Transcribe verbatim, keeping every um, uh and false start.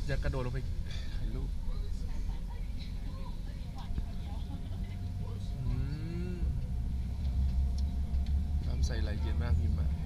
อยากกระโดดลงไปถ่ายรูปน้ำใสไหลเย็นมากพิมพ์อะ